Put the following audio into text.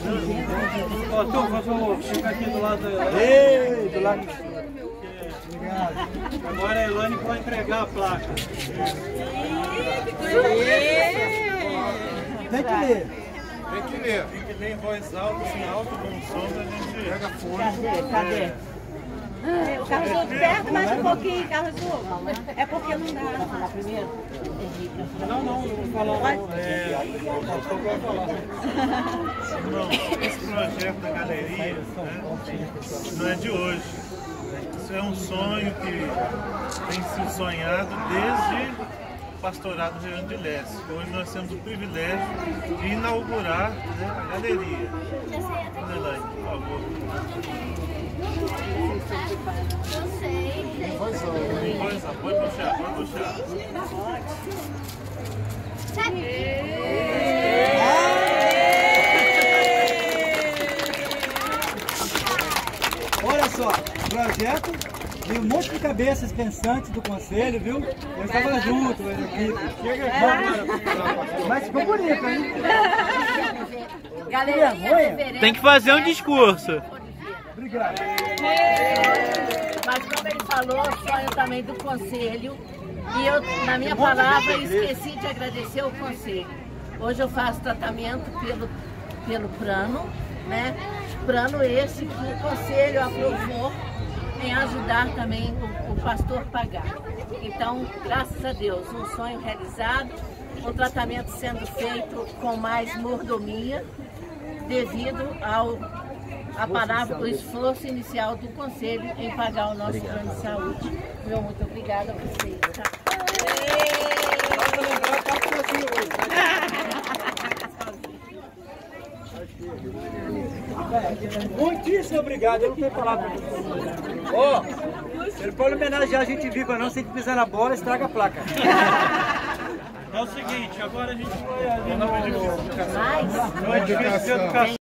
Ó, tu, por favor, fica aqui do lado da... Ei, do lado. Agora a Elaine vai entregar a placa. Tem que ler. Tem que ler em voz alta, assim, alto, com som, a gente pega fone. Cadê? Carlos Hugo, perto mais um pouquinho, Carlos Hugo. É porque não dá. Vai falar primeiro? Não, vou falar. Não, esse projeto da galeria, né, não é de hoje. Isso é um sonho que tem sido sonhado desde o pastorado do Rio Grande do Leste. Hoje nós temos o privilégio de inaugurar, né, a galeria. Elaine, por favor. Eu sei. Pode puxar. Olha só, projeto de um monte de cabeças pensantes do conselho, viu? Eu estava junto, a equipe. Mas ficou bonito, hein? Galeria, tem que fazer um discurso. Obrigado. Mas como ele falou, sonho também do conselho. E eu, na minha palavra, esqueci de agradecer o conselho. Hoje eu faço tratamento pelo plano, né? Plano esse que o conselho aprovou em ajudar também o pastor pagar. Então, graças a Deus, um sonho realizado, o tratamento sendo feito com mais mordomia, devido a palavra, o esforço inicial do conselho em pagar o nosso plano de saúde. Meu muito obrigada a vocês. Tá? Muitíssimo obrigado, eu não tenho palavra. Ó, ele pode homenagear a gente viva não, sem pisar na bola, estraga a placa. É o seguinte, agora a gente vai ali no edifício Mais? de educação.